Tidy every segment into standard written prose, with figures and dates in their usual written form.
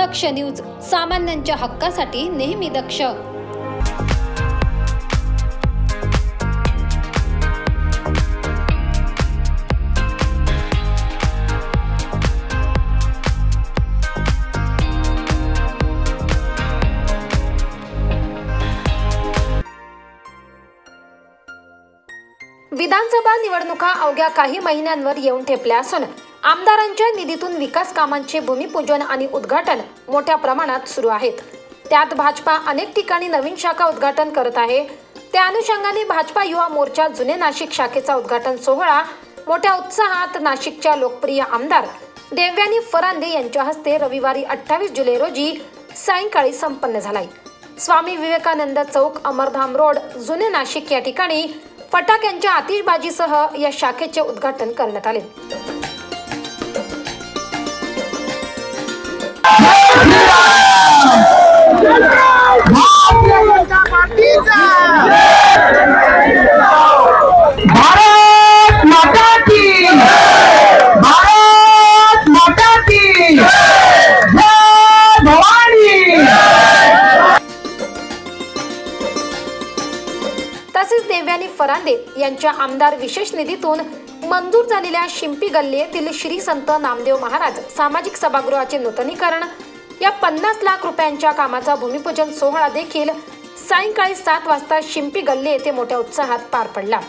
दक्ष news, सामान्यांच्या हक्कासाठी नेहमी दक्ष। विधानसभा निवडणुका अवघ्या काही महिन्यांवर येऊन ठेपल्या असून आमदारांच्या निधीतून विकास कामांचे भूमिपूजन आणि उद्घाटन मोठ्या प्रमाणात सुरू आहेत। त्यात भाजपा अनेक ठिकाणी नवीन शाखा उद्घाटन करत आहे। त्या अनुषंगाने भाजपा युवा मोर्चा जुने नाशिक शाखेचा उद्घाटन सोहळा मोठ्या उत्साहात नाशिकच्या लोकप्रिय आमदार देवयानी फरांदे यांच्या हस्ते रविवारी 28 जुलै रोजी सायंकाळी संपन्न झाला। स्वामी विवेकानंद चौक, अमरधाम रोड, जुने नाशिक या ठिकाणी फटाक्यांच्या आतिषबाजीसह या शाखेचे उद्घाटन करण्यात आले। भारत माता की जय भवानी। तसेच देवयानी फरांदे यांच्या आमदार विशेष निधीतून मंजूर झालेल्या शिंपी गल्ली येथील श्री संत नामदेव महाराज सामाजिक सभागृहाचे नूतनीकरण या 50 लाख रुपयांच्या कामाचा भूमिपूजन सोहळा देखील सायंकाळी 7 वाजता शिंपी गल्ली येथे मोठ्या उत्साहात पार पडला।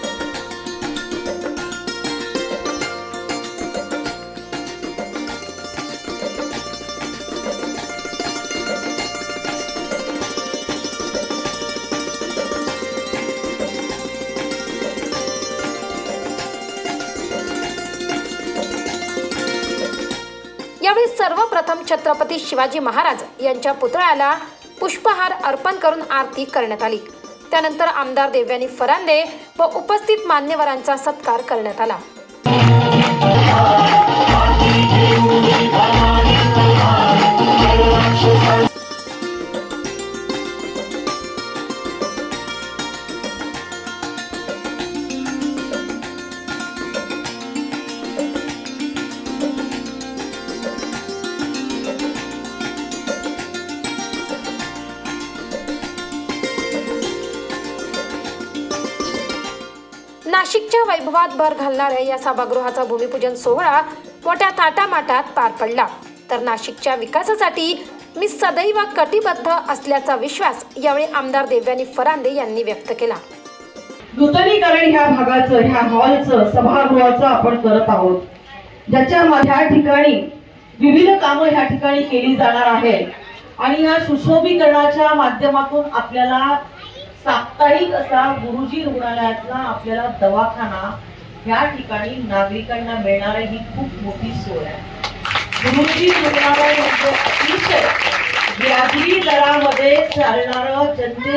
यावेळी सर्वप्रथम छत्रपती शिवाजी महाराज यांच्या पुतळ्याला पुष्पहार अर्पण करून आरती करण्यात आली। त्यानंतर आमदार देवयानी फरांदे व उपस्थित मान्यवरांचा सत्कार करण्यात आला। नाशिकच्या वैभवात भर घालणाऱ्या या सभागृहाचा भूमिपूजन सोहळा मोठ्या थाटामाटात पार पडला। तर नाशिकच्या विकासासाठी मी सदैव कटिबद्ध असल्याचा विश्वास यावेळी आमदार देवयानी फरांदे यांनी व्यक्त केला। नूतनीकरण ह्या भागाचं, ह्या हॉलचं, सभागृहाचं आपण करत आहोत, ज्याच्यामध्ये ह्या ठिकाणी विविध कामं ह्या ठिकाणी केली जाणार आहेत आणि या सुशोभीकरणाच्या माध्यमातून आपल्याला साप्ताहिक असा गुरुजी रुग्णालयातला आपल्याला दवाखाना या ठिकाणी नागरिकांना मिळणार ही खूप मोठी सोय आहे। गुरुजी रुग्णालय म्हणजे अतिशय व्याधी दरामध्ये चालणारं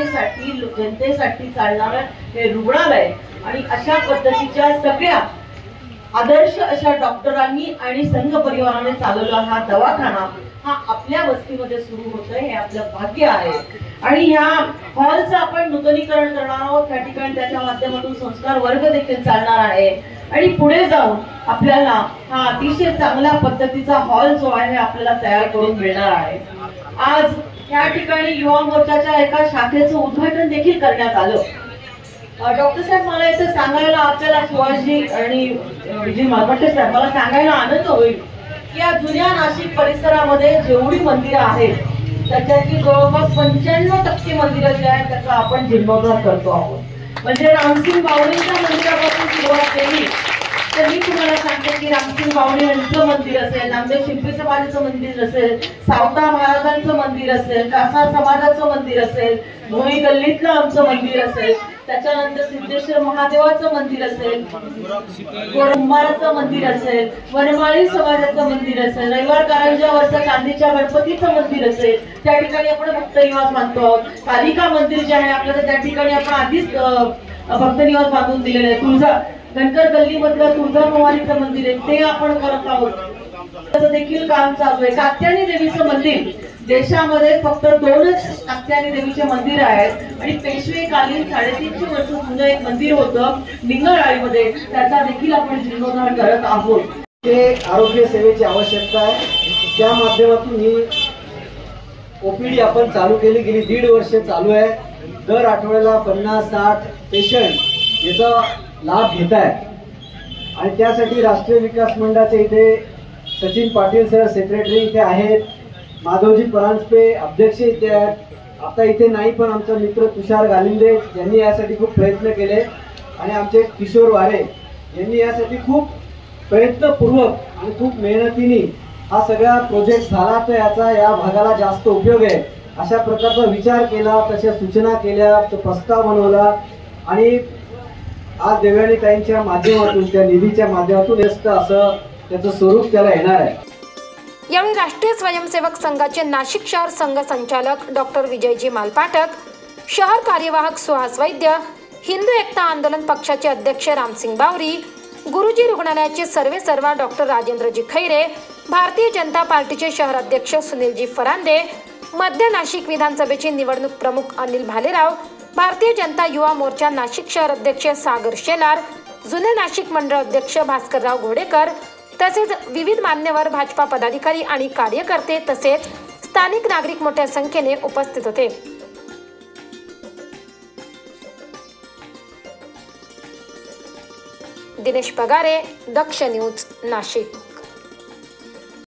जनतेसाठी चालणारं हे रुग्णालय आणि अशा पद्धतीच्या सगळ्या आदर्श अशा डॉक्टरांनी आणि संघ परिवाराने चालवला हा दवाखाना हा आपल्या वस्तीमध्ये सुरू होतोय, हे आपलं भाग्य आहे। आणि ह्या हॉलचं आपण नूतनीकरण करणार आहोत। त्या ठिकाणी त्याच्या माध्यमातून संस्कार वर्ग देखील चालणार आहे आणि पुढे जाऊन आपल्याला हा अतिशय चांगल्या पद्धतीचा हॉल जो आहे आपल्याला तयार करून मिळणार आहे। आज या ठिकाणी युवा मोर्चाच्या एका शाखेचं उद्घाटन देखील करण्यात आलं। डॉक्टर साहेब, मला इथे सांगायला आपल्याला सुहासजी आणि विजय मालवटे साहेब, मला सांगायला आनंद होईल की या जुन्या नाशिक परिसरामध्ये जेवढी मंदिरं आहेत त्याच्यातली जवळपास 95% मंदिरं जी आहेत त्याचा आपण जीर्णोद्धार करतो आहोत। म्हणजे रामसिंग बावणीच्या मंदिरापासून सुरुवात केली तर मी तुम्हाला सांगते की रामसिंग बावणी यांचं मंदिर असेल, नामदेव शिंपी समाजाचं मंदिर असेल, सावता महाराजांचं मंदिर असेल, कासा समाजाचं मंदिर असेल, भोई गल्लीतलं आमचं मंदिर असेल, त्याच्यानंतर सिद्धेश्वर महादेवाचं मंदिर असेल, गोरंबाराचं मंदिर असेल, वनमाळी समाजाचं मंदिर असेल, रविवार कारंजावरचं चांदीच्या गणपतीचं मंदिर असेल, त्या ठिकाणी आपण भक्तनिवास बांधतो आहोत। कालिका मंदिर जे आहे आपल्याला त्या ठिकाणी आपण आधीच भक्तनिवास बांधून दिलेलं आहे। तुळजा धनगर गल्ली मधलं तुळजाभवानीचं मंदिर आहे ते आपण करत आहोत, त्याचं देखील काम चालू आहे। कात्यायनी देवीचं मंदिर, देशामध्ये फक्त 2च कात्यायनी देवीचे मंदिर आहेत आणि पेशवेकालीन 350 वर्ष जुनं एक मंदिर होतं निंगळवाडीमध्ये, त्याचा देखील आपण जीर्णोद्धार करत आहोत। आरोग्य सेवेची आवश्यकता आहे, त्या माध्यमातून ही ओपीडी आपण चालू केली, गेली 1.5 वर्ष चालू आहे. दर आठवड्याला 50-60 पेशंट याचा लाभ घेत आहेत आणि त्यासाठी राष्ट्रीय विकास मंडळाचे इथे सचिन पाटील सर सेक्रेटरी इथे आहेत, माधवजी परांजपे अध्यक्ष इथे आहेत. आता इथे नाही पण आमचा मित्र तुषार गालिंदे यांनी यासाठी खूप प्रयत्न केले आणि आमचे किशोर वारे यांनी यासाठी खूप प्रयत्नपूर्वक आणि खूप मेहनतीने हा सगळा प्रोजेक्ट झाला. तर याचा या भागाला जास्त उपयोग आहे अशा प्रकारचा विचार केला, तशा सूचना केल्या, तो प्रस्ताव बनवला आणि आज देवयानी ताईंच्या माध्यमातून त्या निधीच्या माध्यमातून असं त्याचं स्वरूप त्याला येणार आहे. यावेळी राष्ट्रीय स्वयंसेवक संघाचे नाशिक शहर संघ संचालक डॉक्टर विजयजी मालपाटक, शहर कार्यवाहक सुहास वैद्य, हिंदू एकता आंदोलन पक्षाचे अध्यक्ष रामसिंग बावरी, गुरुजी रुग्णालयाचे सर्वेसर्वा डॉक्टर राजेंद्रजी खैरे, भारतीय जनता पार्टीचे शहर अध्यक्ष सुनीलजी फरांदे, मध्य नाशिक विधानसभेचे निवडणूक प्रमुख अनिल भालेराव, भारतीय जनता युवा मोर्चा नाशिक शहर अध्यक्ष सागर शेलार, जुने नाशिक मंडळ अध्यक्ष भास्करराव घोडेकर तसेच विविध मान्यवर भाजपा पदाधिकारी आणि कार्यकर्ते तसेच स्थानिक नागरिक मोठ्या संख्येने उपस्थित होते. दिनेश पगारे, दक्ष न्यूज, नाशिक.